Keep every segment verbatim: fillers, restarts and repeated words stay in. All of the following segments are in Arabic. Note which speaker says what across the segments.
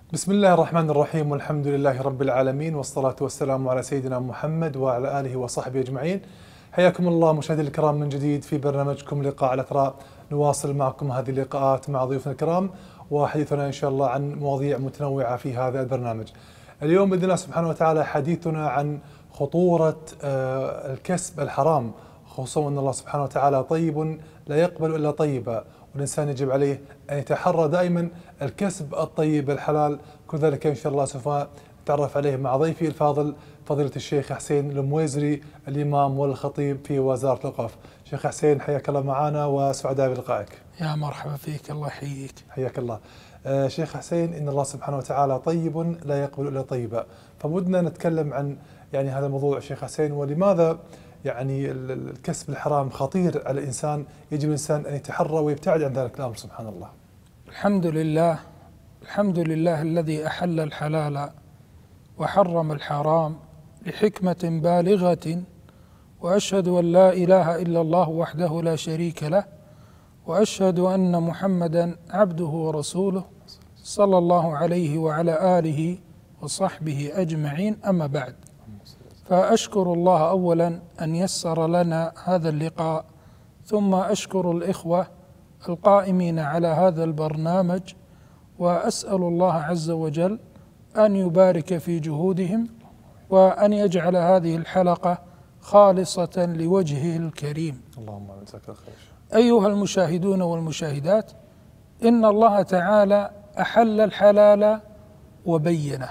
Speaker 1: بسم الله الرحمن الرحيم، والحمد لله رب العالمين، والصلاة والسلام على سيدنا محمد وعلى آله وصحبه أجمعين. حياكم الله مشاهدينا الكرام من جديد في برنامجكم لقاء الأثراء. نواصل معكم هذه اللقاءات مع ضيوفنا الكرام وحديثنا إن شاء الله عن مواضيع متنوعة في هذا البرنامج. اليوم بإذن الله سبحانه وتعالى حديثنا عن خطورة الكسب الحرام، خصوصا أن الله سبحانه وتعالى طيب لا يقبل إلا طيبا، والإنسان يجب عليه أن يتحرى دائما الكسب الطيب الحلال. كل ذلك إن شاء الله سوف نتعرف عليه مع ضيفي الفاضل فضيلة الشيخ حسين المويزري، الإمام والخطيب في وزارة الأوقاف. شيخ حسين حياك الله معنا وسعداء بلقائك.
Speaker 2: يا مرحبا فيك، الله يحييك.
Speaker 1: حياك الله. آه شيخ حسين، إن الله سبحانه وتعالى طيب لا يقبل إلا طيبا، فبدنا نتكلم عن يعني هذا الموضوع شيخ حسين، ولماذا يعني الكسب الحرام خطير على الإنسان، يجب الإنسان أن يتحرى ويبتعد عن ذلك الأمر. سبحان الله.
Speaker 2: الحمد لله، الحمد لله الذي أحل الحلال وحرم الحرام لحكمة بالغة، وأشهد أن لا إله إلا الله وحده لا شريك له، وأشهد أن محمدا عبده ورسوله صلى الله عليه وعلى آله وصحبه أجمعين. أما بعد، فأشكر الله أولا أن يسر لنا هذا اللقاء، ثم أشكر الإخوة القائمين على هذا البرنامج، وأسأل الله عز وجل أن يبارك في جهودهم وأن يجعل هذه الحلقة خالصة لوجهه الكريم.
Speaker 1: اللهم جزاك الله خير.
Speaker 2: أيها المشاهدون والمشاهدات، إن الله تعالى أحل الحلال وبينه،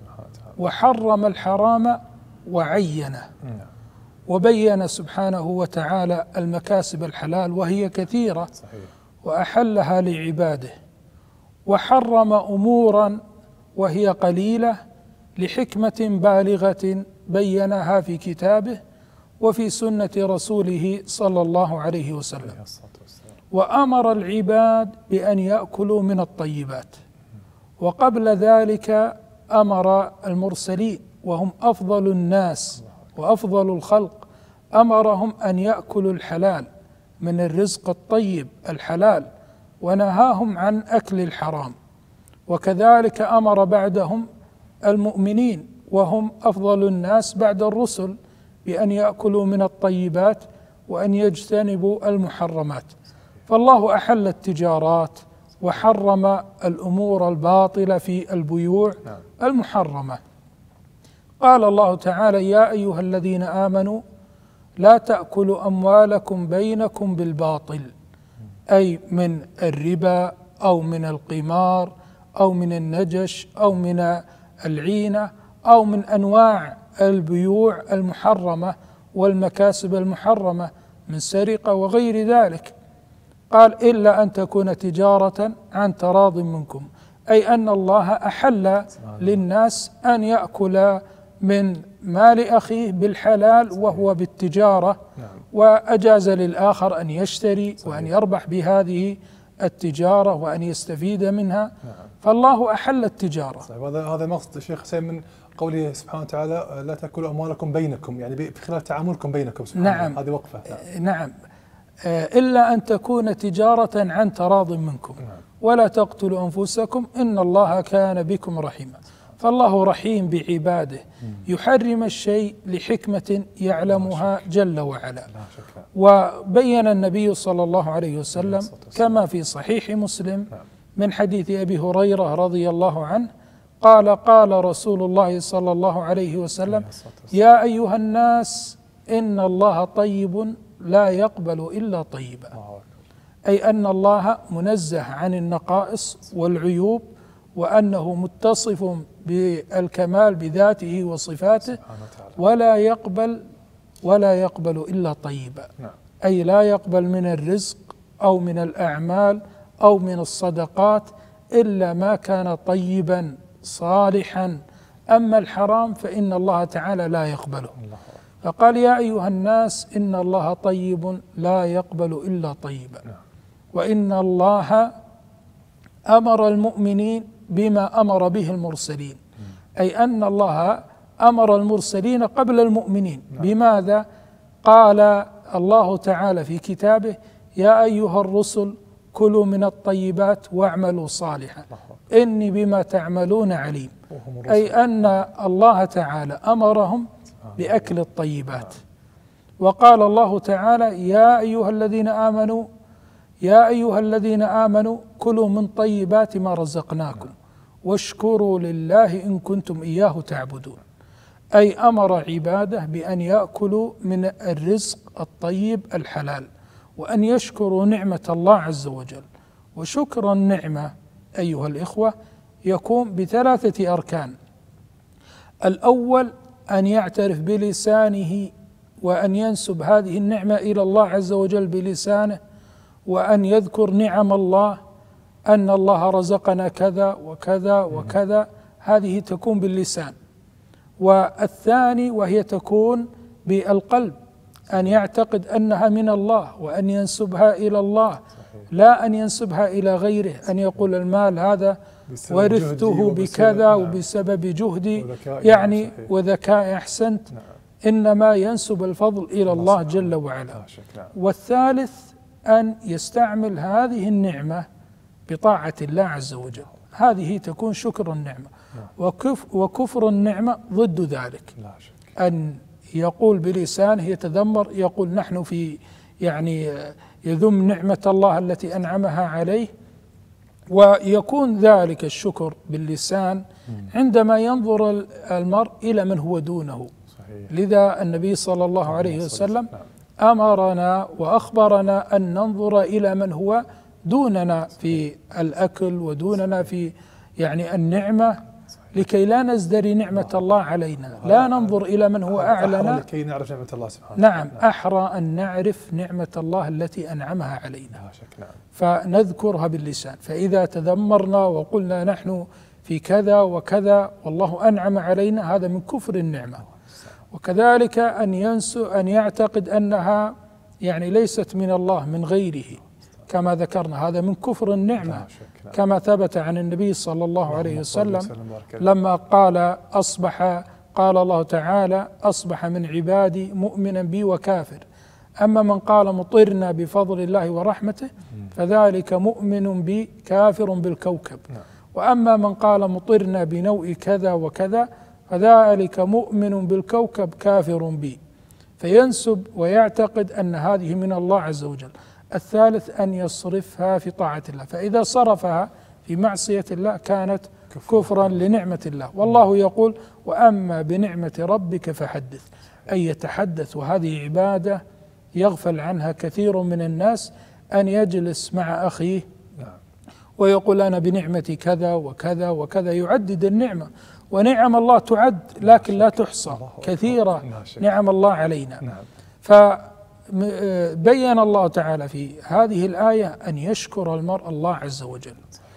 Speaker 2: وحرم الحرام وعينه، وبين سبحانه وتعالى المكاسب الحلال وهي كثيرة وأحلها لعباده، وحرم أمورا وهي قليلة لحكمة بالغة بينها في كتابه وفي سنة رسوله صلى الله عليه وسلم. وأمر العباد بأن يأكلوا من الطيبات، وقبل ذلك أمر المرسلين وهم أفضل الناس وأفضل الخلق، أمرهم أن يأكلوا الحلال من الرزق الطيب الحلال، ونهاهم عن أكل الحرام. وكذلك أمر بعدهم المؤمنين وهم أفضل الناس بعد الرسل بأن يأكلوا من الطيبات وأن يجتنبوا المحرمات. فالله أحل التجارات وحرم الأمور الباطلة في البيوع المحرمة. قال الله تعالى: يا أيها الذين آمنوا لا تأكلوا أموالكم بينكم بالباطل، أي من الربا أو من القمار أو من النجش أو من العينة أو من أنواع البيوع المحرمة والمكاسب المحرمة من سرقة وغير ذلك. قال: إلا أن تكون تجارة عن تراض منكم، أي أن الله أحل للناس أن يأكل من مال أخيه بالحلال وهو بالتجارة، وأجاز للآخر أن يشتري وأن يربح بهذه التجارة وأن يستفيد منها. فالله أحل التجارة.
Speaker 1: هذا هذا مقصد الشيخ حسين من قوله سبحانه وتعالى: لا تأكلوا أموالكم بينكم، يعني في خلال تعاملكم بينكم. سبحان
Speaker 2: نعم.
Speaker 1: الله. هذه وقفة.
Speaker 2: نعم, نعم. إلا أن تكون تجارة عن تراض منكم. نعم. ولا تقتلوا أنفسكم إن الله كان بكم رحيما. فالله رحيم بعباده، يحرم الشيء لحكمة يعلمها جل وعلا. وبين النبي صلى الله عليه وسلم كما في صحيح مسلم من حديث أبي هريرة رضي الله عنه قال: قال رسول الله صلى الله عليه وسلم: يا أيها الناس إن الله طيب لا يقبل إلا طيبا، أي أن الله منزه عن النقائص والعيوب، وأنه متصف بالكمال بذاته وصفاته، ولا يقبل ولا يقبل إلا طيبا، أي لا يقبل من الرزق أو من الأعمال أو من الصدقات إلا ما كان طيبا صالحا. أما الحرام فإن الله تعالى لا يقبله. فقال: يا أيها الناس إن الله طيب لا يقبل إلا طيبا. وإن الله أمر المؤمنين بما أمر به المرسلين، أي أن الله أمر المرسلين قبل المؤمنين. بماذا؟ قال الله تعالى في كتابه: يا أيها الرسل كلوا من الطيبات واعملوا صالحا إني بما تعملون عليم. أي أن الله تعالى أمرهم بأكل الطيبات. وقال الله تعالى يا أيها الذين آمنوا يا أيها الذين آمنوا كلوا من طيبات ما رزقناكم واشكروا لله إن كنتم إياه تعبدون. أي أمر عباده بأن يأكلوا من الرزق الطيب الحلال وأن يشكروا نعمة الله عز وجل. وشكر النعمة أيها الإخوة يكون بثلاثة أركان. الأول أن يعترف بلسانه وأن ينسب هذه النعمة إلى الله عز وجل بلسانه، وأن يذكر نعم الله أن الله رزقنا كذا وكذا وكذا، هذه تكون باللسان. والثاني وهي تكون بالقلب، أن يعتقد أنها من الله وأن ينسبها إلى الله، لا أن ينسبها إلى غيره، أن يقول المال هذا ورثته بكذا وبسبب جهدي يعني وذكاء أحسنت، إنما ينسب الفضل إلى الله جل وعلا. والثالث أن يستعمل هذه النعمة بطاعة الله عز وجل، هذه تكون شكر النعمة. وكف وكفر النعمة ضد ذلك، أن يقول بلسانه يتذمر، يقول نحن في يعني يذم نعمة الله التي أنعمها عليه، ويكون ذلك الشكر باللسان عندما ينظر المرء إلى من هو دونه. لذا النبي صلى الله عليه وسلم أمرنا وأخبرنا أن ننظر إلى من هو دوننا في الأكل ودوننا في يعني النعمة، لكي لا نزدري نعمة الله علينا، لا ننظر إلى من هو أعلى،
Speaker 1: لكي نعرف نعمة الله سبحانه.
Speaker 2: نعم، أحرى أن نعرف نعمة الله التي أنعمها علينا فنذكرها باللسان. فإذا تذمرنا وقلنا نحن في كذا وكذا والله أنعم علينا، هذا من كفر النعمة. وكذلك أن ينسو أن يعتقد أنها يعني ليست من الله من غيره كما ذكرنا، هذا من كفر النعمة، كما ثبت عن النبي صلى الله عليه وسلم لما قال أصبح قال الله تعالى أصبح من عبادي مؤمنا بي وكافر، أما من قال مطرنا بفضل الله ورحمته فذلك مؤمن بي كافر بالكوكب، وأما من قال مطرنا بنوء كذا وكذا فذلك مؤمن بالكوكب كافر بي، فينسب ويعتقد أن هذه من الله عز وجل. الثالث أن يصرفها في طاعة الله، فإذا صرفها في معصية الله كانت كفرا لنعمة الله. والله يقول وأما بنعمة ربك فحدث، أي يتحدث، وهذه عبادة يغفل عنها كثير من الناس، أن يجلس مع أخيه ويقول أنا بنعمة كذا وكذا وكذا، يعدد النعمة، ونعم الله تعد لكن لا تحصى، كثيرة نعم الله علينا. فبين الله تعالى في هذه الآية أن يشكر المرء الله عز وجل،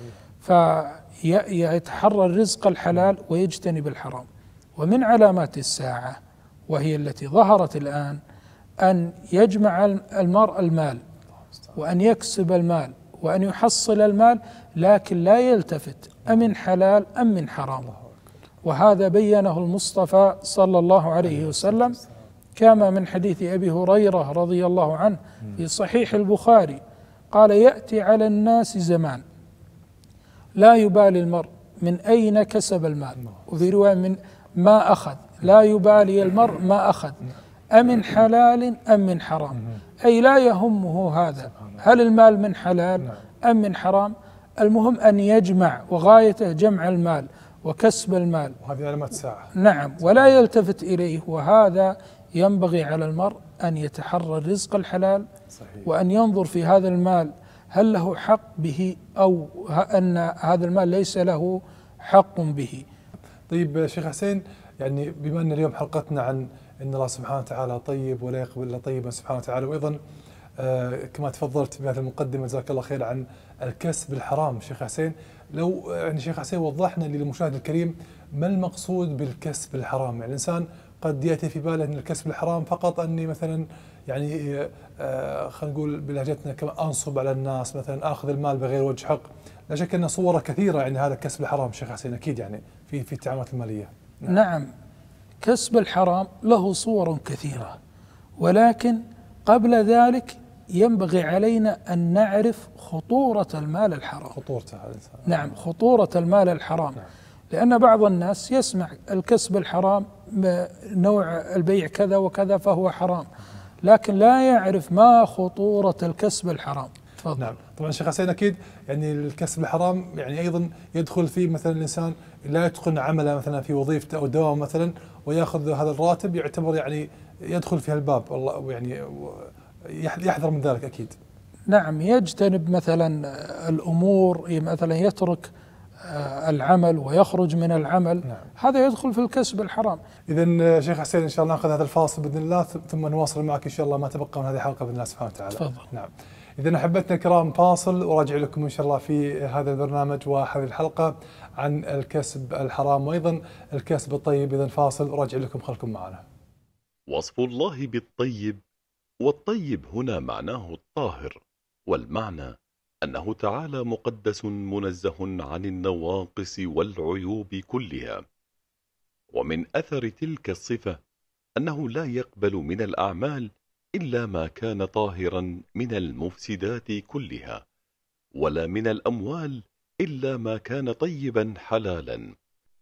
Speaker 2: فيتحرى الرزق الحلال ويجتنب الحرام. ومن علامات الساعة وهي التي ظهرت الآن أن يجمع المرء المال وأن يكسب المال وأن يحصل المال، لكن لا يلتفت أمن حلال أم من حرام. وهذا بينه المصطفى صلى الله عليه وسلم كما من حديث أبي هريرة رضي الله عنه في صحيح البخاري قال يأتي على الناس زمان لا يبالي المرء من أين كسب المال، وفي رواية من ما أخذ، لا يبالي المرء ما أخذ أمن حلال أم من حرام، أي لا يهمه هذا هل المال من حلال أم من حرام، المهم أن يجمع، وغايته جمع المال وكسب المال،
Speaker 1: وهذه علامات الساعة.
Speaker 2: نعم، ولا يلتفت إليه. وهذا ينبغي على المرء أن يتحرى الرزق الحلال، صحيح، وأن ينظر في هذا المال هل له حق به أو أن هذا المال ليس له حق به.
Speaker 1: طيب شيخ حسين، يعني بما أن اليوم حلقتنا عن أن الله سبحانه وتعالى طيب ولا يقبل إلا طيبا سبحانه وتعالى، وأيضا آه كما تفضلت في هذه المقدمة جزاك الله خير عن الكسب الحرام، شيخ حسين لو يعني شيخ حسين وضحنا للمشاهد الكريم ما المقصود بالكسب الحرام. يعني الإنسان قد يأتي في باله أن الكسب الحرام فقط أني مثلا يعني آه خلينا نقول بلهجتنا كما أنصب على الناس، مثلا آخذ المال بغير وجه حق. لا شك أن صوره كثيرة يعني هذا الكسب الحرام شيخ حسين، أكيد يعني في في التعاملات المالية.
Speaker 2: نعم, نعم. كسب الحرام له صور كثيرة، ولكن قبل ذلك ينبغي علينا أن نعرف خطورة المال الحرام.
Speaker 1: خطورته على الإنسان.
Speaker 2: نعم، خطورة المال الحرام. نعم. لأن بعض الناس يسمع الكسب الحرام، نوع البيع كذا وكذا فهو حرام، لكن لا يعرف ما خطورة الكسب الحرام. تفضل.
Speaker 1: نعم، طبعا شيخ حسين أكيد يعني الكسب الحرام يعني أيضا يدخل فيه مثلا الإنسان لا يتقن عمله مثلا في وظيفته أو دوام مثلا ويأخذ هذا الراتب، يعتبر يعني يدخل في الباب، والله يعني يحذر من ذلك أكيد.
Speaker 2: نعم، يجتنب مثلا الأمور، مثلا يترك العمل ويخرج من العمل. نعم. هذا يدخل في الكسب الحرام.
Speaker 1: إذن شيخ حسين إن شاء الله نأخذ هذا الفاصل بإذن الله، ثم نواصل معك إن شاء الله ما تبقى من هذه الحلقة بإذن الله سبحانه وتعالى.
Speaker 2: تفضل.
Speaker 1: نعم. إذن أحبتنا الكرام فاصل وراجع لكم إن شاء الله في هذا البرنامج وهذه الحلقة عن الكسب الحرام وأيضا الكسب الطيب. إذن فاصل وراجع لكم، خلكم معنا.
Speaker 3: وصف الله بالطيب، والطيب هنا معناه الطاهر، والمعنى أنه تعالى مقدس منزه عن النواقص والعيوب كلها. ومن أثر تلك الصفة أنه لا يقبل من الأعمال إلا ما كان طاهرا من المفسدات كلها، ولا من الأموال إلا ما كان طيبا حلالا.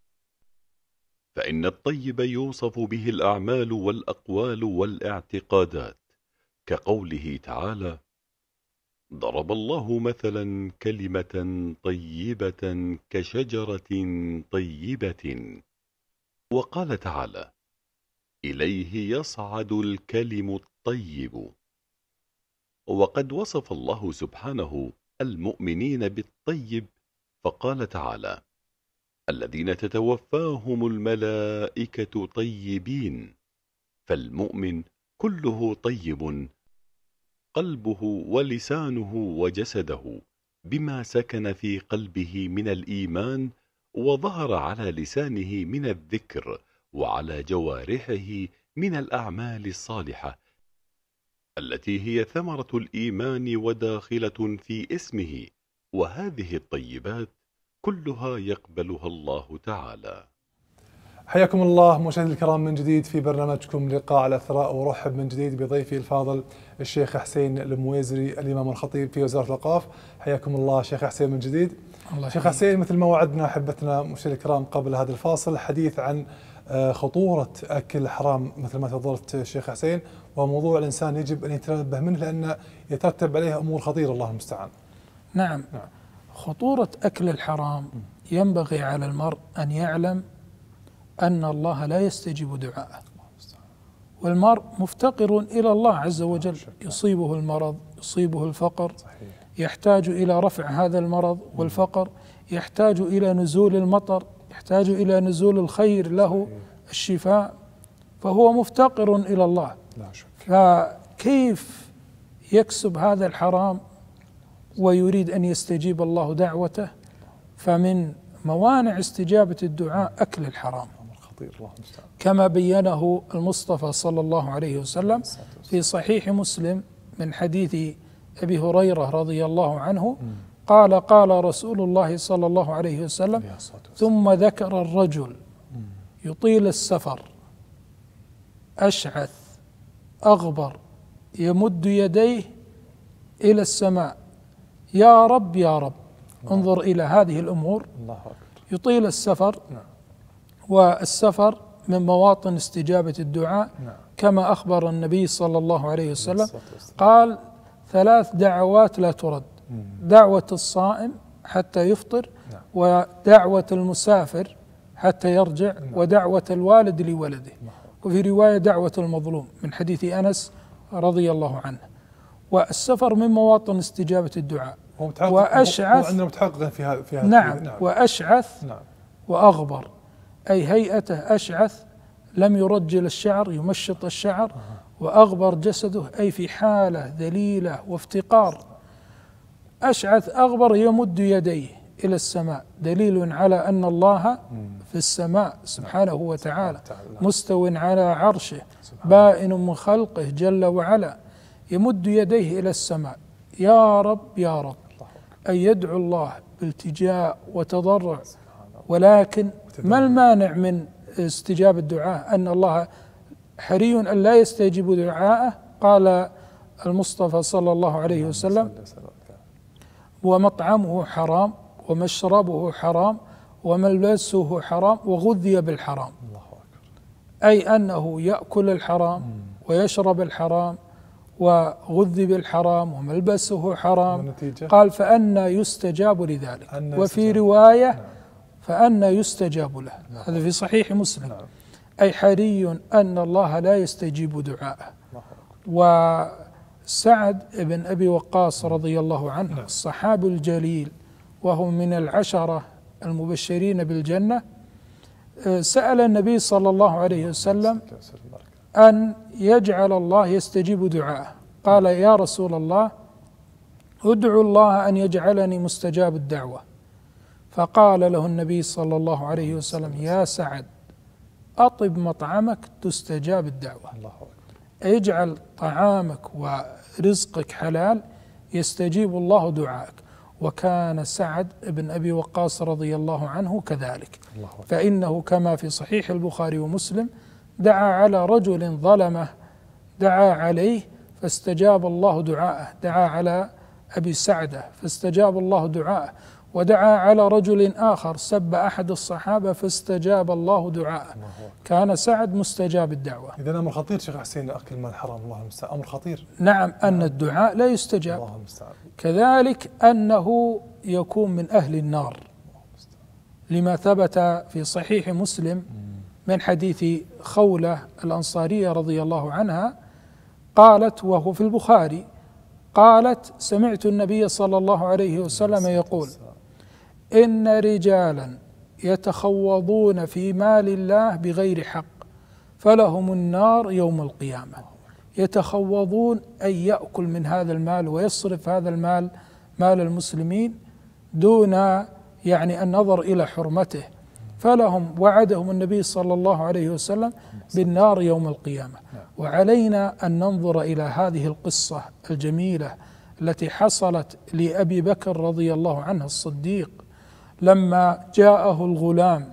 Speaker 3: فإن الطيب يوصف به الأعمال والأقوال والاعتقادات، كقوله تعالى: ضرب الله مثلا كلمة طيبة كشجرة طيبة. وقال تعالى: إليه يصعد الكلم الطيب. وقد وصف الله سبحانه المؤمنين بالطيب فقال تعالى: الذين تتوفاهم الملائكة طيبين. فالمؤمن كله طيب، قلبه ولسانه وجسده، بما سكن في قلبه من الإيمان وظهر على لسانه من الذكر، وعلى جوارحه من الأعمال الصالحة التي هي ثمرة الإيمان وداخلة في اسمه. وهذه الطيبات كلها يقبلها الله تعالى.
Speaker 1: حياكم الله مشاهدينا الكرام من جديد في برنامجكم لقاء على الثراء، ورحب من جديد بضيفي الفاضل الشيخ حسين المويزري الإمام الخطيب في وزارة الأوقاف. حياكم الله شيخ حسين من جديد. الله شيخ حسين، مثل ما وعدنا أحبتنا مشاهدينا الكرام قبل هذا الفاصل الحديث عن خطورة أكل الحرام مثل ما تفضلت الشيخ حسين، وموضوع الإنسان يجب أن يتنبه منه لأن يترتب عليه أمور خطيرة الله المستعان.
Speaker 2: نعم. نعم. خطورة أكل الحرام ينبغي على المرء أن يعلم أن الله لا يستجيب دعاءه، والمرء مفتقر إلى الله عز وجل، يصيبه المرض، يصيبه الفقر، يحتاج إلى رفع هذا المرض والفقر، يحتاج إلى نزول المطر، يحتاج إلى نزول الخير له، الشفاء، فهو مفتقر إلى الله. فكيف يكسب هذا الحرام ويريد أن يستجيب الله دعوته؟ فمن موانع استجابة الدعاء أكل الحرام، كما بينه المصطفى صلى الله عليه وسلم في صحيح مسلم من حديث أبي هريرة رضي الله عنه قال: قال رسول الله صلى الله عليه وسلم: ثم ذكر الرجل يطيل السفر أشعث أغبر يمد يديه إلى السماء: يا رب يا رب. انظر إلى هذه الأمور. يطيل السفر، والسفر من مواطن استجابة الدعاء، كما أخبر النبي صلى الله عليه وسلم قال: ثلاث دعوات لا ترد: دعوة الصائم حتى يفطر، ودعوة المسافر حتى يرجع، ودعوة الوالد لولده. وفي رواية دعوة المظلوم من حديث أنس رضي الله عنه. والسفر من مواطن استجابة الدعاء. وأشعث،
Speaker 1: عندنا متحقق في هذا في هذا
Speaker 2: نعم. نعم. وأشعث
Speaker 1: نعم.
Speaker 2: وأغبر، أي هيئته أشعث لم يرجل الشعر، يمشط الشعر، وأغبر جسده، أي في حالة ذليلة وافتقار. أشعث أغبر يمد يديه إلى السماء، دليل على أن الله في السماء سبحانه وتعالى، مستو على عرشه، بائن من خلقه جل وعلا، يمد يديه إلى السماء: يا رب يا رب، أي يدعو الله بالتجاء وتضرع. ولكن ما المانع من استجابة الدعاء؟ أن الله حري أن لا يستجيب دعاءه. قال المصطفى صلى الله عليه وسلم: ومطعمه حرام ومشربه حرام وملبسه حرام وغذي بالحرام. أي أنه يأكل الحرام ويشرب الحرام وغذي بالحرام وملبسه حرام. قال: فأنى يستجاب لذلك. وفي رواية: فأنى يستجاب له. هذا في صحيح مسلم. أي حري أن الله لا يستجيب دعاءه. وسعد بن أبي وقاص رضي الله عنه الصحابي الجليل وهو من العشرة المبشرين بالجنة، سأل النبي صلى الله عليه وسلم أن يجعل الله يستجيب دعاءه. قال: يا رسول الله، ادعو الله أن يجعلني مستجاب الدعوة. فقال له النبي صلى الله عليه وسلم: يا سعد، أطب مطعمك تستجاب الدعوة. اجعل طعامك ورزقك حلال يستجيب الله دعائك. وكان سعد بن أبي وقاص رضي الله عنه كذلك، فإنه كما في صحيح البخاري ومسلم دعا على رجل ظلمه، دعا عليه فاستجاب الله دعاءه، دعا على أبي سعدة فاستجاب الله دعاءه، ودعا على رجل آخر سب أحد الصحابة فاستجاب الله دعاءه. كان سعد مستجاب الدعوة.
Speaker 1: إذا أمر خطير شيخ حسين أكل مال حرام، الله المستعان، أمر خطير.
Speaker 2: نعم، أن الدعاء لا يستجاب.
Speaker 1: الله المستعان.
Speaker 2: كذلك أنه يكون من أهل النار، لما ثبت في صحيح مسلم من حديث خولة الأنصارية رضي الله عنها قالت، وهو في البخاري، قالت: سمعت النبي صلى الله عليه وسلم يقول: إن رجالا يتخوضون في مال الله بغير حق فلهم النار يوم القيامة. يتخوضون أي يأكل من هذا المال ويصرف هذا المال، مال المسلمين، دون يعني النظر إلى حرمته، فلهم وعدهم النبي صلى الله عليه وسلم بالنار يوم القيامة. وعلينا أن ننظر إلى هذه القصة الجميلة التي حصلت لأبي بكر رضي الله عنه الصديق لما جاءه الغلام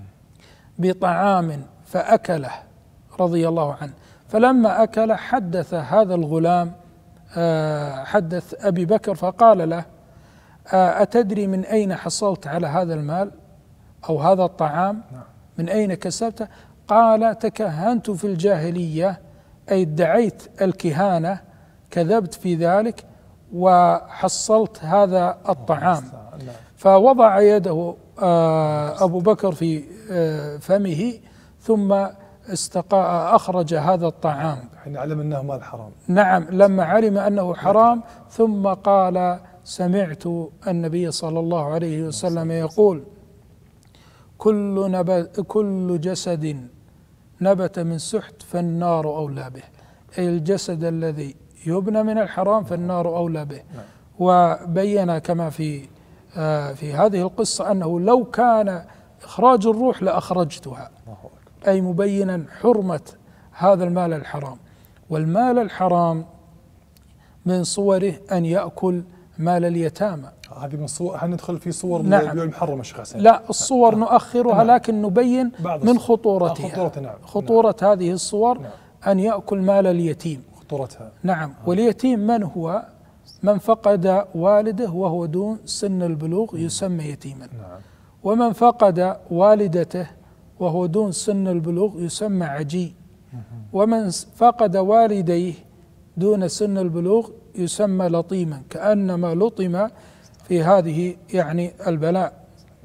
Speaker 2: بطعام فأكله رضي الله عنه، فلما أكل حدث هذا الغلام حدث أبي بكر فقال له: أتدري من أين حصلت على هذا المال أو هذا الطعام؟ من أين كسبته؟ قال: تكهنت في الجاهلية، أي ادعيت الكهانة، كذبت في ذلك وحصلت هذا الطعام. فوضع يده أبو بكر في فمه ثم استقاء أخرج هذا الطعام
Speaker 1: حين علم أنه مال حرام.
Speaker 2: نعم، لما علم أنه حرام، ثم قال: سمعت النبي صلى الله عليه وسلم يقول: كل نبت كل جسد نبت من سحت فالنار أولى به. أي الجسد الذي يبنى من الحرام فالنار أولى به. وبين كما في آه في هذه القصة أنه لو كان إخراج الروح لأخرجتها، أي مبينا حرمة هذا المال الحرام. والمال الحرام من صوره أن يأكل مال اليتامى.
Speaker 1: هذه من صور، حندخل في صور
Speaker 2: نعم.
Speaker 1: البيوع المحرمة شيخ حسين.
Speaker 2: لا، الصور نؤخرها، نعم. لكن نبين من خطورتها.
Speaker 1: خطورة نعم.
Speaker 2: خطورة
Speaker 1: نعم.
Speaker 2: هذه الصور نعم. أن يأكل مال اليتيم.
Speaker 1: خطورتها
Speaker 2: نعم. آه. واليتيم من هو؟ من فقد والده وهو دون سن البلوغ يسمى يتيما.
Speaker 1: نعم.
Speaker 2: ومن فقد والدته وهو دون سن البلوغ يسمى عجي. ومن فقد والديه دون سن البلوغ يسمى لطيما، كأنما لطم في هذه يعني البلاء.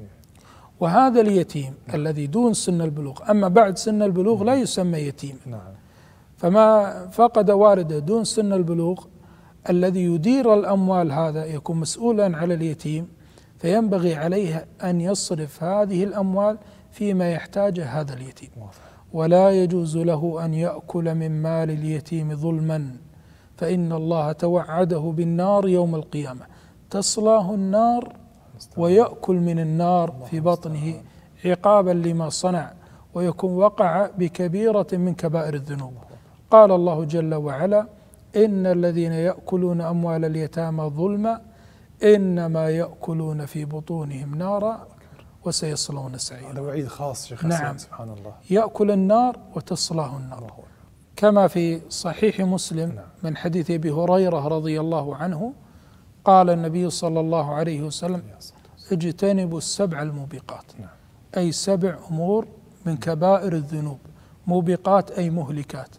Speaker 2: وهذا اليتيم الذي دون سن البلوغ، أما بعد سن البلوغ لا يسمى يتيم. فما فقد والده دون سن البلوغ، الذي يدير الأموال هذا يكون مسؤولا على اليتيم، فينبغي عليه أن يصرف هذه الأموال فيما يحتاجه هذا اليتيم. ولا يجوز له أن يأكل من مال اليتيم ظلما، فإن الله توعده بالنار يوم القيامة، تصلاه النار ويأكل من النار في بطنه عقابا لما صنع، ويكون وقع بكبيرة من كبائر الذنوب. قال الله جل وعلا: إن الذين يأكلون أموال اليتامى ظلما إنما يأكلون في بطونهم نارا وسيصلون سعيرا.
Speaker 1: هذا وعيد خاص شيخ.
Speaker 2: نعم.
Speaker 1: سبحان الله.
Speaker 2: يأكل النار وتصلاه النار. كما في صحيح مسلم من حديث أبي هريرة رضي الله عنه قال النبي صلى الله عليه وسلم: اجتنبوا السبع الموبقات، أي سبع أمور من كبائر الذنوب، موبقات أي مهلكات.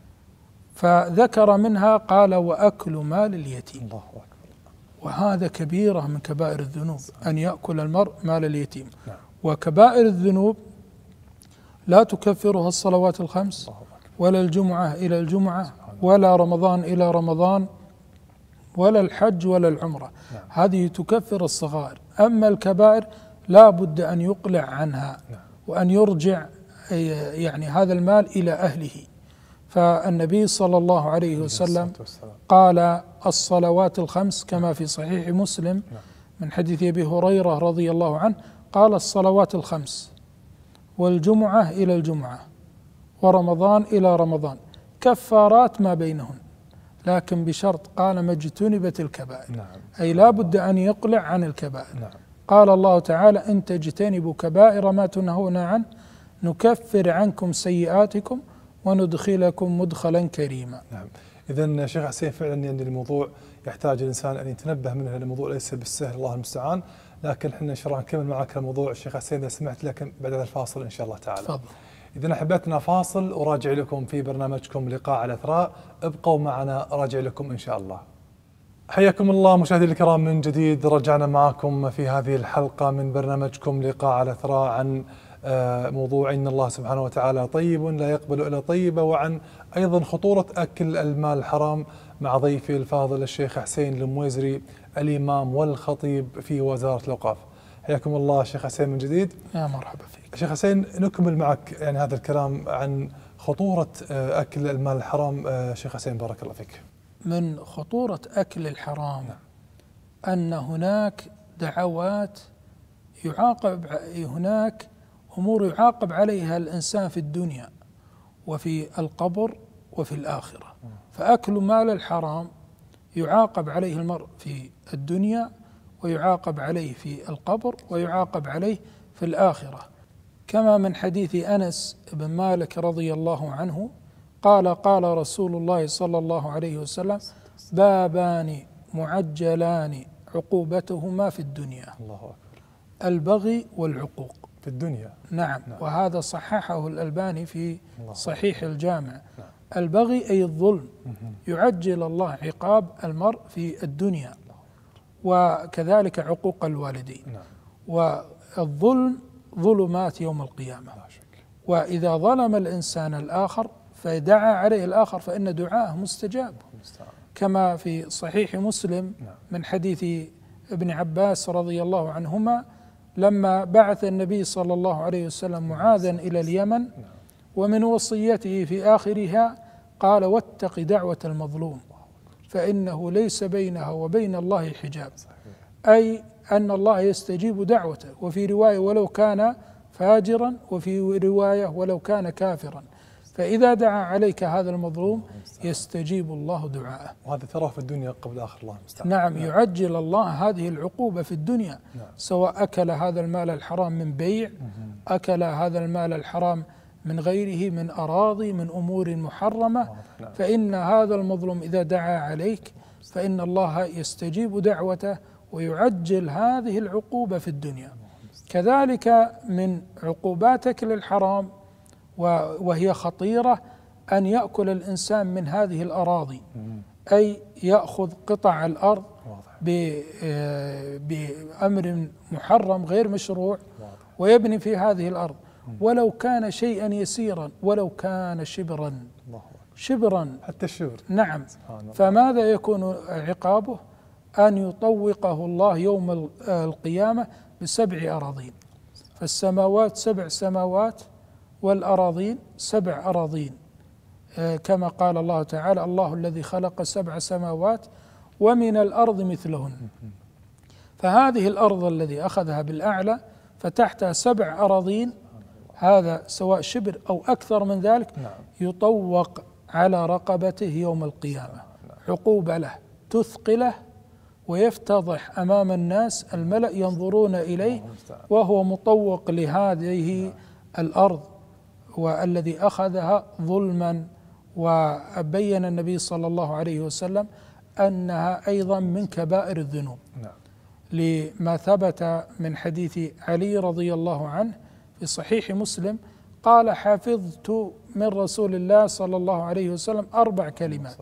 Speaker 2: فذكر منها قال: وأكل مال اليتيم. الله أكبر. وهذا كبيرة من كبائر الذنوب، أن يأكل المرء مال اليتيم. وكبائر الذنوب لا تكفرها الصلوات الخمس، ولا الجمعة إلى الجمعة، ولا رمضان إلى رمضان، ولا الحج ولا العمرة. هذه تكفر الصغائر. أما الكبائر لا بد أن يقلع عنها وأن يرجع يعني هذا المال إلى أهله. فالنبي صلى الله عليه وسلم قال: الصلوات الخمس، كما في صحيح مسلم من حديث أبي هريرة رضي الله عنه قال: الصلوات الخمس والجمعة إلى الجمعة ورمضان إلى رمضان كفارات ما بينهن، لكن بشرط قال: ما اجتنبت الكبائر. نعم. أي لا بد أن يقلع عن الكبائر. نعم. قال الله تعالى: إن تجتنبوا كبائر ما تنهون عنه نكفر عنكم سيئاتكم وندخلكم مدخلا كريما.
Speaker 1: نعم. إذن شيخ حسين فعلا يعني الموضوع يحتاج الإنسان أن يتنبه منه، الموضوع ليس بالسهل، الله المستعان. لكن احنا إن شاء الله نكمل معك الموضوع الشيخ حسين إذا سمحت، لكن بعد هذا الفاصل إن شاء الله تعالى.
Speaker 2: تفضل.
Speaker 1: إذن أحبتنا فاصل وراجع لكم في برنامجكم لقاء على الأثراء، ابقوا معنا راجع لكم إن شاء الله. حياكم الله مشاهدينا الكرام من جديد، رجعنا معكم في هذه الحلقة من برنامجكم لقاء على الأثراء عن موضوع إن الله سبحانه وتعالى طيب لا يقبل إلا طيبة، وعن أيضا خطورة أكل المال الحرام مع ضيفي الفاضل الشيخ حسين المويزري الإمام والخطيب في وزارة الأوقاف. حياكم الله شيخ حسين من جديد.
Speaker 2: يا مرحبا فيك
Speaker 1: شيخ حسين، نكمل معك يعني هذا الكلام عن خطورة أكل المال الحرام. شيخ حسين بارك الله فيك.
Speaker 2: من خطورة أكل الحرام أن هناك دعوات يعاقب هناك أمور يعاقب عليها الإنسان في الدنيا وفي القبر وفي الآخرة. فأكل مال الحرام يعاقب عليه المرء في الدنيا، ويعاقب عليه في القبر، ويعاقب عليه في الآخرة. كما من حديث أنس بن مالك رضي الله عنه قال: قال رسول الله صلى الله عليه وسلم: بابان معجلان عقوبتهما في الدنيا، الله أكبر، البغي والعقوق.
Speaker 1: في الدنيا.
Speaker 2: نعم. نعم. وهذا صححه الألباني في صحيح الجامع. نعم. البغي أي الظلم، يعجل الله عقاب المرء في الدنيا، وكذلك عقوق الوالدين. نعم. والظلم ظلمات يوم القيامة، وإذا ظلم الإنسان الآخر فدعا عليه الآخر فإن دعاءه مستجاب، كما في صحيح مسلم من حديث ابن عباس رضي الله عنهما لما بعث النبي صلى الله عليه وسلم معاذا إلى اليمن، ومن وصيته في آخرها قال: واتق دعوة المظلوم فإنه ليس بينها وبين الله حجاب، أي أن الله يستجيب دعوته، وفي رواية ولو كان فاجرا، وفي رواية ولو كان كافرا، فإذا دعا عليك هذا المظلوم يستجيب الله دعاءه.
Speaker 1: وهذا تراه في الدنيا قبل آخر، الله المستعان.
Speaker 2: نعم. نعم. يعجل الله هذه العقوبة في الدنيا. نعم. سواء أكل هذا المال الحرام من بيع، أكل هذا المال الحرام من غيره، من أراضي، من أمور محرمة. نعم. فإن هذا المظلوم إذا دعا عليك فإن الله يستجيب دعوته ويعجل هذه العقوبة في الدنيا. كذلك من عقوبات أكل الحرام وهي خطيرة أن يأكل الإنسان من هذه الأراضي، أي يأخذ قطع الأرض بأمر محرم غير مشروع ويبني في هذه الأرض، ولو كان شيئا يسيرا، ولو كان شبرا شبرا
Speaker 1: حتى الشبر.
Speaker 2: نعم. فماذا يكون عقابه؟ أن يطوقه الله يوم القيامة بسبع أراضين، فالسماوات سبع سماوات والأراضين سبع أراضين، كما قال الله تعالى: الله الذي خلق سبع سماوات ومن الأرض مثلهن. فهذه الأرض الذي أخذها بالأعلى فتحتها سبع أراضين، هذا سواء شبر أو أكثر من ذلك، يطوق على رقبته يوم القيامة، عقوبة له تثقله ويفتضح أمام الناس، الملأ ينظرون إليه وهو مطوق لهذه الأرض والذي أخذها ظلما وبين النبي صلى الله عليه وسلم أنها أيضا من كبائر الذنوب،
Speaker 1: نعم.
Speaker 2: لما ثبت من حديث علي رضي الله عنه في صحيح مسلم قال: حفظت من رسول الله صلى الله عليه وسلم أربع كلمات،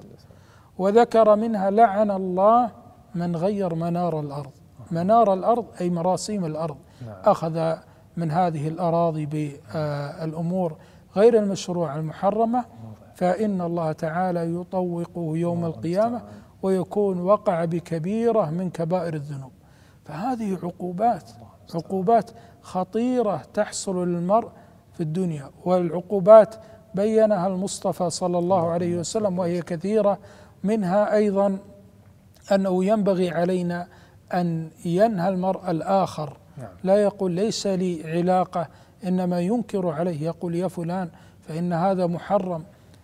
Speaker 2: وذكر منها: لعن الله من غير منار الأرض. منار الأرض أي مراسيم الأرض، أخذ من هذه الأراضي بالأمور غير المشروعة المحرمة، فإن الله تعالى يطوقه يوم القيامة ويكون وقع بكبيرة من كبائر الذنوب. فهذه عقوبات عقوبات خطيرة تحصل للمرء في الدنيا، والعقوبات بينها المصطفى صلى الله عليه وسلم وهي كثيرة. منها أيضا أنه ينبغي علينا أن ينهى المرء الآخر، لا يقول ليس لي علاقة، إنما ينكر عليه، يقول: يا فلان فإن هذا محرم،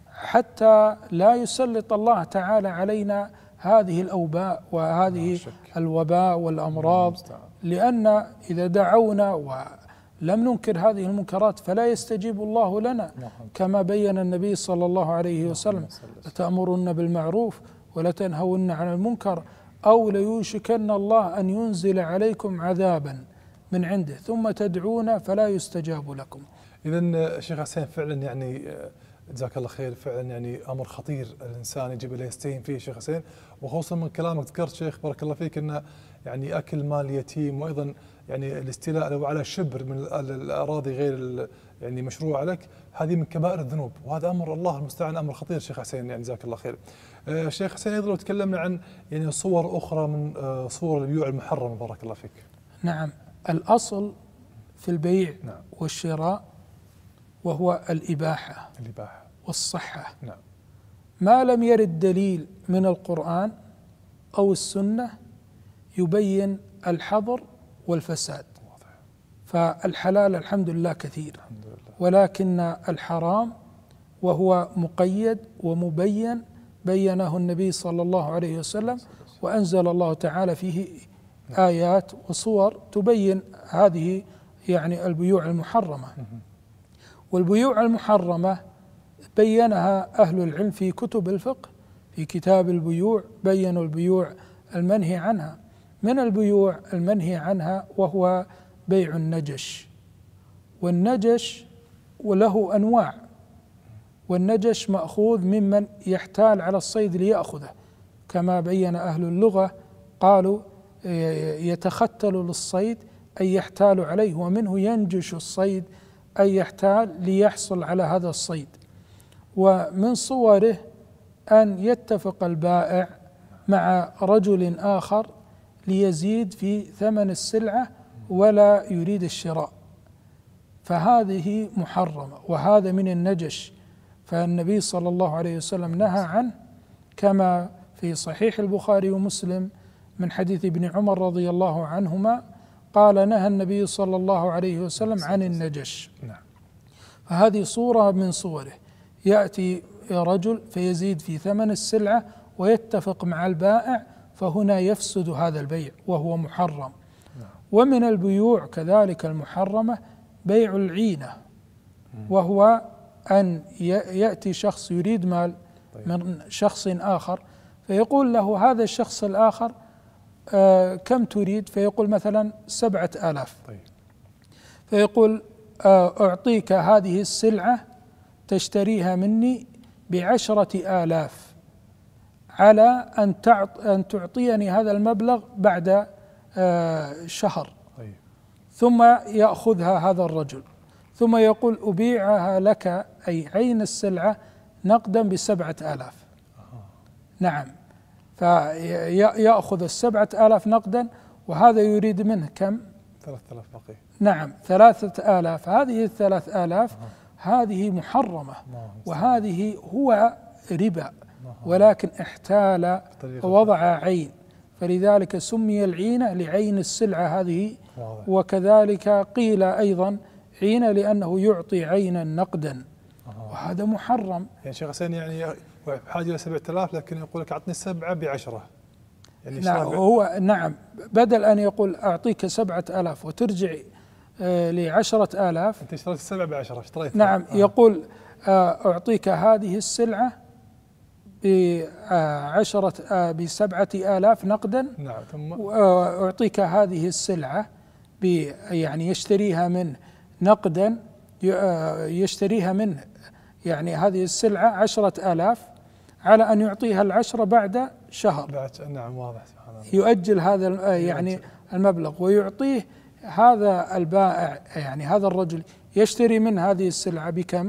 Speaker 2: حتى لا يسلط الله تعالى علينا هذه الأوباء وهذه الوباء والأمراض. لأن إذا دعونا ولم ننكر هذه المنكرات فلا يستجيب الله لنا، كما بين النبي صلى الله عليه وسلم: لتأمرن بالمعروف ولتنهون عن المنكر أو ليوشكن الله أن ينزل عليكم عذابا من عنده ثم تدعون فلا يستجاب لكم.
Speaker 1: إذن شيخ حسين فعلا يعني جزاك الله خير، فعلا يعني أمر خطير الإنسان يجب أن يستهين فيه شيخ حسين، وخصوصا من كلامك ذكرت شيخ بارك الله فيك أن يعني أكل مال اليتيم وأيضا يعني الاستيلاء لو على شبر من الأراضي غير يعني مشروعة لك، هذه من كبائر الذنوب، وهذا أمر الله المستعان أمر خطير شيخ حسين، يعني جزاك الله خير. آه شيخ حسين أيضا لو تكلمنا عن يعني صور أخرى من آه صور البيوع المحرمة بارك الله فيك.
Speaker 2: نعم، الأصل في البيع
Speaker 1: نعم.
Speaker 2: والشراء وهو الإباحة
Speaker 1: الإباحة
Speaker 2: والصحة.
Speaker 1: نعم.
Speaker 2: ما لم يرد دليل من القرآن أو السنة يبين الحظر والفساد. واضح. فالحلال الحمد لله كثير، الحمد لله. ولكن الحرام وهو مقيد ومبين بينه النبي صلى الله عليه وسلم، وأنزل الله تعالى فيه آيات وصور تبين هذه يعني البيوع المحرمة. والبيوع المحرمة بينها أهل العلم في كتب الفقه، في كتاب البيوع بينوا البيوع المنهي عنها. من البيوع المنهي عنها وهو بيع النجش، والنجش وله أنواع، والنجش مأخوذ ممن يحتال على الصيد ليأخذه، كما بين أهل اللغة قالوا يتختل للصيد أي يحتال عليه، ومنه ينجش الصيد أي يحتال ليحصل على هذا الصيد. ومن صوره أن يتفق البائع مع رجل آخر ليزيد في ثمن السلعة ولا يريد الشراء، فهذه محرمة، وهذا من النجش. فالنبي صلى الله عليه وسلم نهى عنه، كما في صحيح البخاري ومسلم من حديث ابن عمر رضي الله عنهما قال: نهى النبي صلى الله عليه وسلم عن النجش. فهذه صورة من صوره، يأتي رجل فيزيد في ثمن السلعة ويتفق مع البائع، فهنا يفسد هذا البيع وهو محرم. ومن البيوع كذلك المحرمة بيع العينة، وهو أن يأتي شخص يريد مال من شخص آخر فيقول له هذا الشخص الآخر آه كم تريد؟ فيقول مثلا سبعة آلاف. فيقول آه أعطيك هذه السلعة تشتريها مني بعشرة آلاف على أن أن تعطيني هذا المبلغ بعد آه شهر. ثم يأخذها هذا الرجل ثم يقول أبيعها لك، أي عين السلعة، نقدا بسبعة آلاف. نعم، فيأخذ السبعة آلاف نقدا، وهذا يريد منه كم؟
Speaker 1: ثلاثة آلاف بقي.
Speaker 2: نعم، ثلاثة آلاف. هذه الثلاث آلاف هذه محرمة، وهذه هو ربا، ولكن احتال ووضع عين، فلذلك سمي العينة لعين السلعة هذه. وكذلك قيل أيضا عينة لأنه يعطي عينا نقدا، وهذا محرم.
Speaker 1: يعني شيخ حسين يعني بحاجة إلى سبعة آلاف لكن يقول لك أعطني سبعة بعشرة. يعني
Speaker 2: نعم هو نعم بدل أن يقول أعطيك سبعة آلاف وترجع آه لعشرة آلاف،
Speaker 1: أنت اشتريت السبعة بعشرة اشتريت.
Speaker 2: نعم آه. يقول أعطيك هذه السلعة بعشرة بسبعة آلاف نقدا،
Speaker 1: نعم، ثم
Speaker 2: وأعطيك هذه السلعة يعني يشتريها منه نقدا، يشتريها منه يعني هذه السلعة عشرة آلاف على أن يعطيها العشرة بعد شهر.
Speaker 1: بعد نعم واضح سبحان الله.
Speaker 2: يؤجل هذا يعني المبلغ ويعطيه هذا البائع، يعني هذا الرجل يشتري من هذه السلعة بكم؟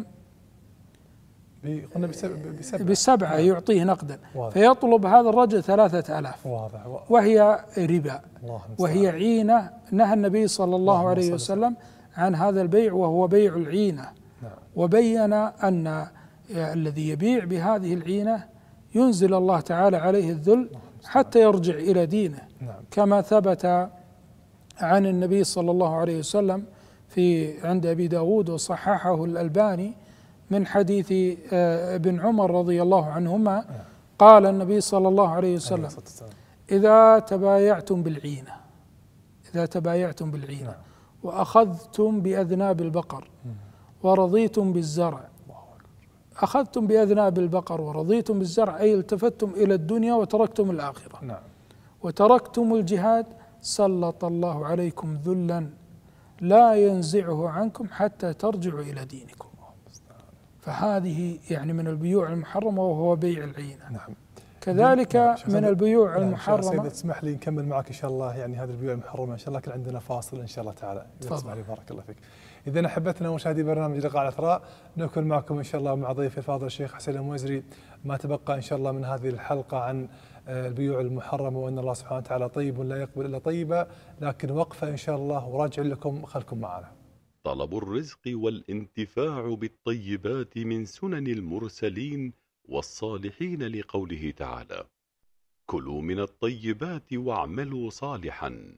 Speaker 1: قلنا بسبعة,
Speaker 2: بسبعة يعطيه نقدا. واضح. فيطلب هذا الرجل ثلاثة آلاف.
Speaker 1: واضح. واضح.
Speaker 2: وهي ربا، وهي
Speaker 1: الله.
Speaker 2: عينة. نهى النبي صلى الله عليه وسلم عن هذا البيع وهو بيع العينة.
Speaker 1: نعم.
Speaker 2: وبين أن الذي يبيع بهذه العينة ينزل الله تعالى عليه الذل حتى يرجع إلى دينه.
Speaker 1: نعم.
Speaker 2: كما ثبت عن النبي صلى الله عليه وسلم في عند أبي داود وصححه الألباني من حديث ابن عمر رضي الله عنهما، قال النبي صلى الله عليه وسلم: إذا تبايعتم بالعينة إذا تبايعتم بالعينة وأخذتم بأذناب البقر ورضيتم بالزرع أخذتم بأذناب البقر ورضيتم بالزرع، أي التفتم إلى الدنيا وتركتم الآخرة.
Speaker 1: نعم.
Speaker 2: وتركتم الجهاد، سلط الله عليكم ذلا لا ينزعه عنكم حتى ترجعوا إلى دينكم. فهذه يعني من البيوع المحرمة وهو بيع العينة.
Speaker 1: نعم.
Speaker 2: كذلك
Speaker 1: نعم.
Speaker 2: من البيوع
Speaker 1: نعم.
Speaker 2: المحرمة.
Speaker 1: سيدي تسمح لي نكمل معك إن شاء الله يعني هذه البيوع المحرمة إن شاء الله، لكن عندنا فاصل إن شاء الله تعالى. تسمح لي بارك الله فيك. إذا أحبتنا ومشاهدي برنامج لقاء على الإثراء، نكمل معكم إن شاء الله مع ضيفي الفاضل الشيخ حسين المويزري ما تبقى إن شاء الله من هذه الحلقة عن البيوع المحرمة، وأن الله سبحانه وتعالى طيب لا يقبل إلا طيبا. لكن وقفة إن شاء الله وراجع لكم، خلكم معنا.
Speaker 3: طلب الرزق والانتفاع بالطيبات من سنن المرسلين والصالحين، لقوله تعالى: كلوا من الطيبات واعملوا صالحا.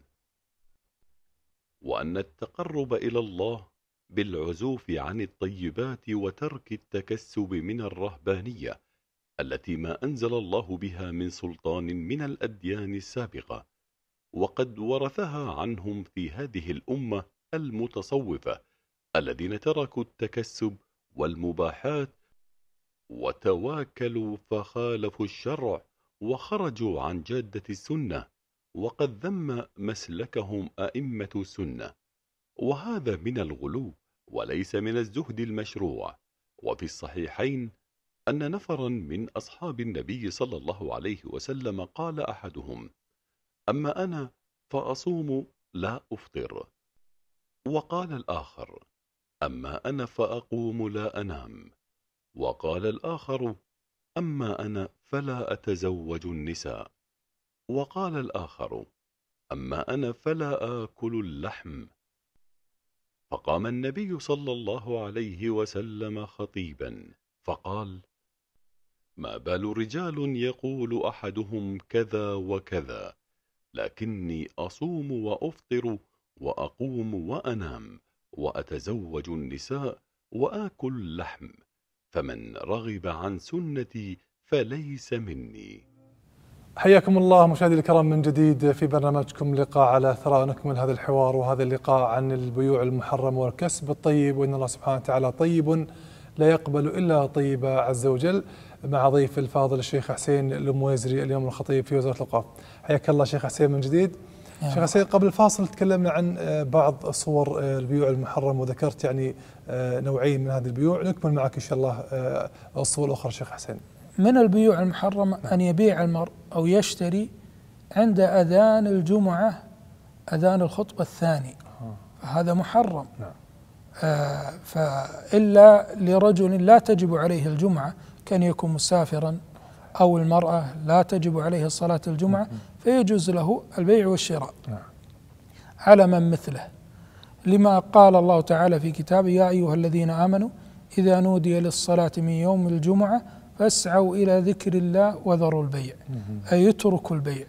Speaker 3: وأن التقرب إلى الله بالعزوف عن الطيبات وترك التكسب من الرهبانية التي ما أنزل الله بها من سلطان من الأديان السابقة، وقد ورثها عنهم في هذه الأمة المتصوفة الذين تركوا التكسب والمباحات وتواكلوا فخالفوا الشرع وخرجوا عن جادة السنة، وقد ذم مسلكهم أئمة السنة، وهذا من الغلو وليس من الزهد المشروع. وفي الصحيحين أن نفرا من أصحاب النبي صلى الله عليه وسلم قال أحدهم: أما أنا فأصوم لا أفطر. وقال الآخر: أما أنا فأقوم لا أنام. وقال الآخر: أما أنا فلا أتزوج النساء. وقال الآخر: أما أنا فلا آكل اللحم. فقام النبي صلى الله عليه وسلم خطيبا فقال: ما بال رجال يقول أحدهم كذا وكذا، لكني أصوم وأفطر وأقوم وأنام وأتزوج النساء وآكل اللحم، فمن رغب عن سنتي فليس مني.
Speaker 1: حياكم الله مشاهدينا الكرام من جديد في برنامجكم لقاء على ثراء. نكمل هذا الحوار وهذا اللقاء عن البيوع المحرمة والكسب الطيب، وإن الله سبحانه وتعالى طيب لا يقبل إلا طيبا عز وجل، مع ضيف الفاضل الشيخ حسين المويزري اليوم الخطيب في وزارة الأوقاف. حياك الله شيخ حسين من جديد. شيخ حسين، قبل الفاصل تكلمنا عن بعض صور البيوع المحرمة وذكرت يعني نوعين من هذه البيوع، نكمل معك إن شاء الله الصور الأخرى شيخ حسين.
Speaker 2: من البيوع المحرمة أن يبيع المرء أو يشتري عند أذان الجمعة، أذان الخطبة الثاني، فهذا محرم. آه فإلا لرجل لا تجب عليه الجمعة، كان يكون مسافرا، أو المرأة لا تجب عليه صلاة الجمعة، فيجوز له البيع والشراء على من مثله، لما قال الله تعالى في كتابه: يا أيها الذين آمنوا إذا نودي للصلاة من يوم الجمعة فاسعوا إلى ذكر الله وذروا البيع، أي يتركوا البيع.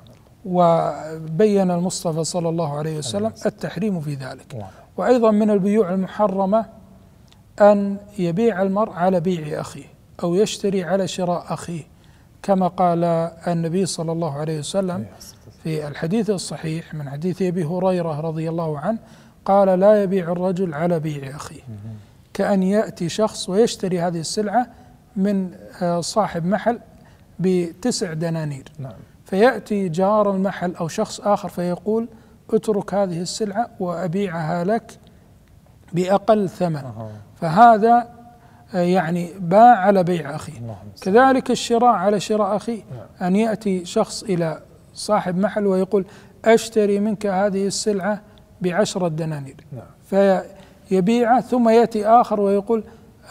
Speaker 2: وبين المصطفى صلى الله عليه وسلم التحريم في ذلك. وأيضا من البيوع المحرمة أن يبيع المرء على بيع أخيه أو يشتري على شراء أخيه، كما قال النبي صلى الله عليه وسلم في الحديث الصحيح من حديث أبي هريرة رضي الله عنه قال: لا يبيع الرجل على بيع أخيه. كأن يأتي شخص ويشتري هذه السلعة من صاحب محل بتسع دنانير،
Speaker 1: نعم.
Speaker 2: فيأتي جار المحل أو شخص آخر فيقول اترك هذه السلعة وأبيعها لك بأقل ثمن، أه. فهذا يعني باع على بيع أخيه. كذلك الشراء على شراء أخيه، نعم. أن يأتي شخص إلى صاحب محل ويقول أشتري منك هذه السلعة بعشرة دنانير، نعم. فيبيعها، ثم يأتي آخر ويقول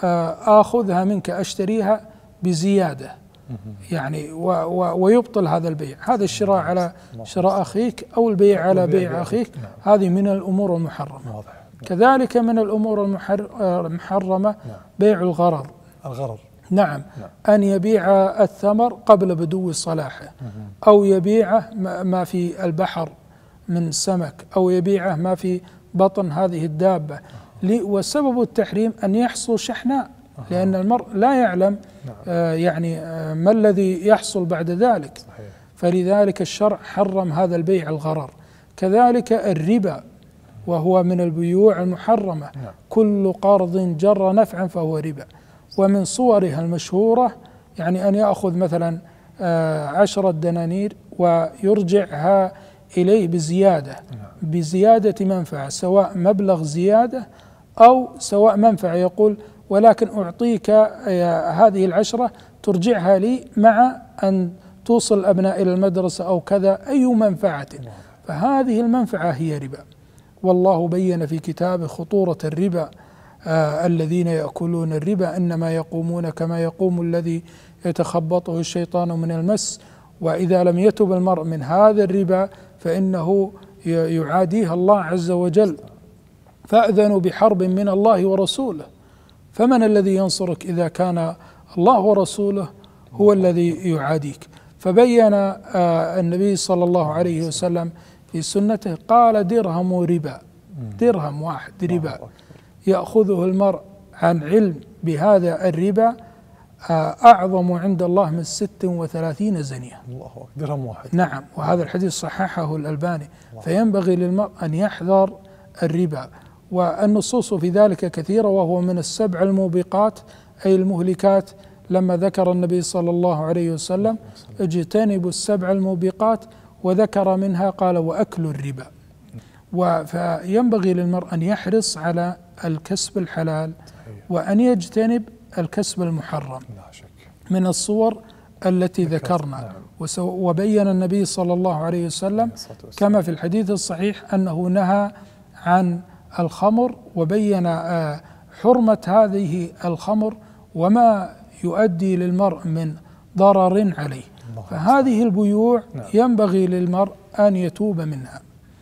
Speaker 2: آخذها منك أشتريها بزيادة، يعني و و ويبطل هذا البيع. هذا الشراء على شراء أخيك أو البيع على بيع أخيك، هذه من الأمور المحرمة. كذلك من الأمور المحرمة بيع الغرر.
Speaker 1: الغرر
Speaker 2: نعم. نعم. أن يبيع الثمر قبل بدو صلاحه، أو يبيعه ما في البحر من سمك، أو يبيعه ما في بطن هذه الدابة. وسبب التحريم أن يحصل شحناء، لأن المرء لا يعلم آه يعني آه ما الذي يحصل بعد ذلك. صحيح. فلذلك الشرع حرم هذا البيع الغرر. كذلك الربا وهو من البيوع المحرمة. نعم. كل قرض جر نفعا فهو ربا. ومن صورها المشهورة يعني أن يأخذ مثلا آه عشرة دنانير ويرجعها إليه بزيادة. نعم. بزيادة منفعة، سواء مبلغ زيادة أو سواء منفعة، يقول ولكن أعطيك هذه العشرة ترجعها لي مع أن توصل الأبناء إلى المدرسة أو كذا، أي منفعة، فهذه المنفعة هي ربا. والله بين في كتابه خطورة الربا. آه الذين يأكلون الربا إنما يقومون كما يقوم الذي يتخبطه الشيطان من المس، وإذا لم يتب المرء من هذا الربا فإنه يعاديها الله عز وجل. فأذنوا بحرب من الله ورسوله، فمن الذي ينصرك إذا كان الله ورسوله هو الذي يعاديك؟ فبين آه النبي صلى الله عليه وسلم في سنته، قال درهم ربا، درهم واحد ربا يأخذه المرء عن علم بهذا الربا آه أعظم عند الله من ست وثلاثين زنية.
Speaker 1: الله أكبر، درهم واحد.
Speaker 2: نعم. وهذا الحديث صححه الألباني. فينبغي للمرء أن يحذر الربا، والنصوص في ذلك كثيرة، وهو من السبع الموبقات أي المهلكات. لما ذكر النبي صلى الله عليه وسلم اجتنبوا السبع الموبقات، وذكر منها قال وأكل الربا. فينبغي للمرء أن يحرص على الكسب الحلال وأن يجتنب الكسب المحرم من الصور التي ذكرنا. وبين النبي صلى الله عليه وسلم كما في الحديث الصحيح أنه نهى عن الخمر، وبين حرمة هذه الخمر وما يؤدي للمرء من ضرر عليه. فهذه البيوع ينبغي للمرء أن يتوب منها.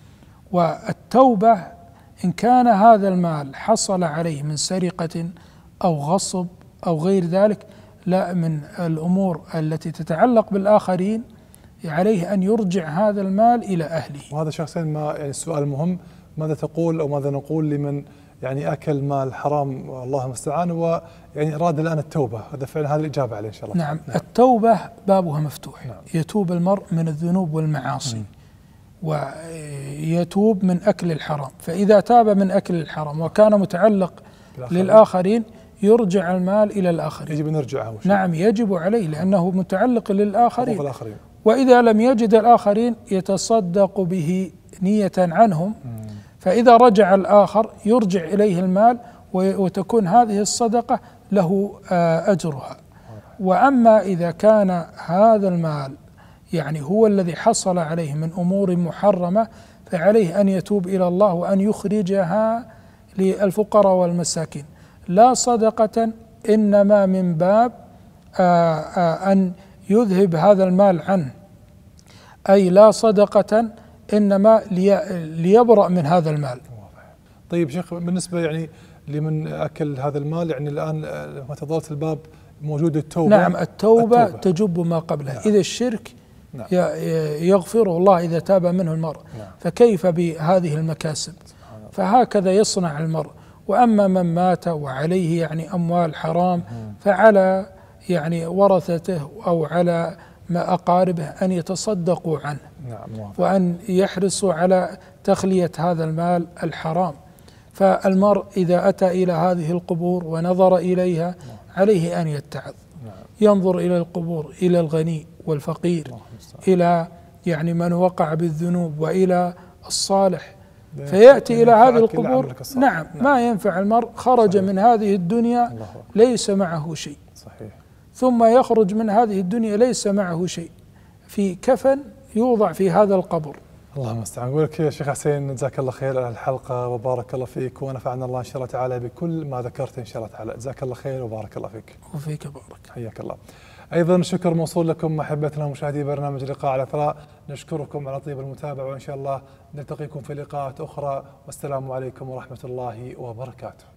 Speaker 2: والتوبة إن كان هذا المال حصل عليه من سرقة أو غصب أو غير ذلك، لا، من الأمور التي تتعلق بالآخرين، عليه أن يرجع هذا المال إلى أهله.
Speaker 1: وهذا شخصيا ما يعني السؤال المهم، ماذا تقول أو ماذا نقول لمن يعني أكل مال حرام والله المستعان ويعني أراد الآن التوبة؟ هذا فعلا هذه الإجابة عليه إن شاء الله.
Speaker 2: نعم. نعم. التوبة بابها مفتوح. نعم. يتوب المرء من الذنوب والمعاصي. م. ويتوب من أكل الحرام، فإذا تاب من أكل الحرام وكان متعلق الآخرين. للآخرين يرجع المال إلى الآخرين.
Speaker 1: يجب أن يرجعه.
Speaker 2: نعم، يجب عليه لأنه متعلق للآخرين. وإذا لم يجد الآخرين يتصدق به نية عنهم. م. فإذا رجع الآخر يرجع إليه المال، وتكون هذه الصدقة له أجرها. وأما إذا كان هذا المال يعني هو الذي حصل عليه من أمور محرمة، فعليه أن يتوب إلى الله وأن يخرجها للفقراء والمساكين، لا صدقة، إنما من باب أن يذهب هذا المال عنه، أي لا صدقة إنما ليبرأ من هذا المال.
Speaker 1: طيب شيخ، بالنسبة يعني لمن أكل هذا المال، يعني الآن ما تضرت الباب موجود التوبة.
Speaker 2: نعم، التوبة, التوبة تجب ما قبلها. نعم. إذا الشرك نعم. يغفره الله إذا تاب منه المرء. نعم. فكيف بهذه المكاسب؟ فهكذا يصنع المرء. وأما من مات وعليه يعني أموال حرام، فعلى يعني ورثته أو على ما أقاربه أن يتصدقوا عنه. نعم. وأن يحرصوا على تخلية هذا المال الحرام. فالمرء إذا أتى إلى هذه القبور ونظر إليها عليه أن يتعظ، ينظر إلى القبور، إلى الغني والفقير، إلى يعني من وقع بالذنوب وإلى الصالح، فيأتي إلى هذه القبور. نعم ما ينفع المرء، خرج صحيح. من هذه الدنيا ليس معه شيء، صحيح. ثم يخرج من هذه الدنيا ليس معه شيء، في كفن يوضع في هذا القبر.
Speaker 1: اللهم المستعان. أقول لك يا شيخ حسين جزاك الله خير على الحلقة وبارك الله فيك، ونفعنا الله إن شاء الله تعالى بكل ما ذكرت إن شاء الله تعالى. جزاك الله خير وبارك الله فيك.
Speaker 2: وفيك بارك.
Speaker 1: حياك الله. أيضا شكر موصول لكم أحبتنا مشاهدي برنامج لقاء على الإثراء، نشكركم على طيب المتابعة، وإن شاء الله نلتقيكم في لقاءات أخرى، والسلام عليكم ورحمة الله وبركاته.